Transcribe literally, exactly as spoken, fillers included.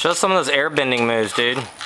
Show us some of those air bending moves, dude.